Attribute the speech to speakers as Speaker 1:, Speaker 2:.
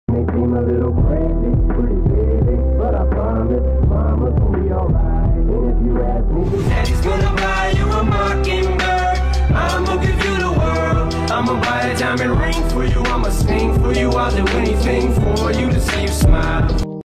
Speaker 1: May seem a little crazy, pretty baby, but I promise mama's gonna be alright. And if you ask me,
Speaker 2: Daddy's gonna buy you a mockingbird. I'ma give you the world. I'ma buy a diamond ring for you. I'ma sing for you. I'll do anything for you to see you smile.